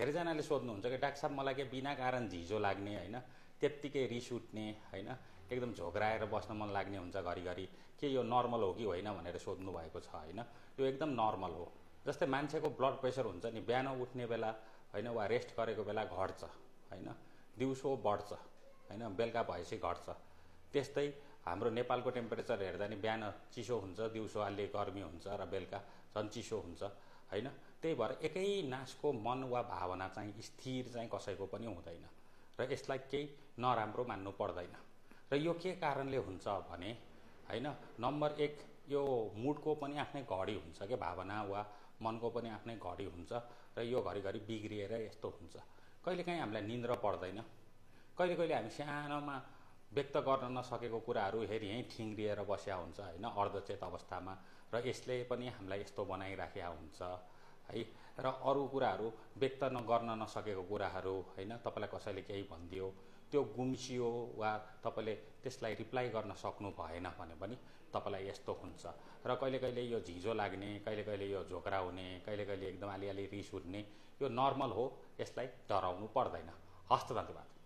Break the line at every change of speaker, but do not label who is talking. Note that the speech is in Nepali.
धेरैजनाले सोध्नुहुन्छ कि डाक्टर साहब मलाई के बिना कारण झिजो लाग्ने होइन, त्यत्तिकै रिस उठ्ने होइन, एकदम झोक्राएर बस्न मन लाग्ने हुन्छ घरिघरि, के यो नर्मल हो कि होइन भनेर सोध्नु भएको छ होइन। यो एकदम नर्मल हो। जस्तै मान्छेको ब्लड प्रेसर हुन्छ नि, बिहान उठ्ने बेला होइन वा रेस्ट गरेको बेला घट्छ होइन, दिउँसो बढ्छ होइन, बेलुका भएपछि घट्छ। त्यस्तै हाम्रो नेपालको टेम्परेचर हेर्दा नि बिहान चिसो हुन्छ, दिउँसो अलि गर्मी हुन्छ र बेलुका झन् चिसो हुन्छ होइन। त्यही भएर एकै नासको मन वा भावना चाहिँ स्थिर चाहिँ कसैको पनि हुँदैन र यसलाई केही नराम्रो मान्नु पर्दैन। र यो के कारणले हुन्छ भने होइन, नम्बर 1 यो मुडको पनि आफ्नै घडी हुन्छ के, भावना वा मनको पनि आफ्नै घडी हुन्छ र यो घरिघरि बिग्रिएर यस्तो हुन्छ। कहिलेकाहीँ हामीलाई निन्द्रा पर्दैन, कहिले कहिले हामी सानोमा व्यक्त गर्न नसकेको कुराहरू हेरी यहीँ ठिङ्ग्रिएर बस्या हुन्छ होइन, अर्धचेत अवस्थामा, र यसले पनि हामीलाई यस्तो बनाइराखेका हुन्छ है। र अरू कुराहरू व्यक्त गर्न नसकेको कुराहरू होइन, तपाईँलाई कसैले केही भनिदियो, त्यो गुम्सियो वा तपाईँले त्यसलाई रिप्लाई गर्न सक्नु भएन भने पनि तपाईँलाई यस्तो हुन्छ। र कहिले कहिले यो झिजो लाग्ने, कहिले कहिले यो झोक्रा हुने, कहिले कहिले एकदम अलिअलि रिस उठ्ने, यो नर्मल हो, यसलाई डराउनु पर्दैन। हस्त, धन्यवाद।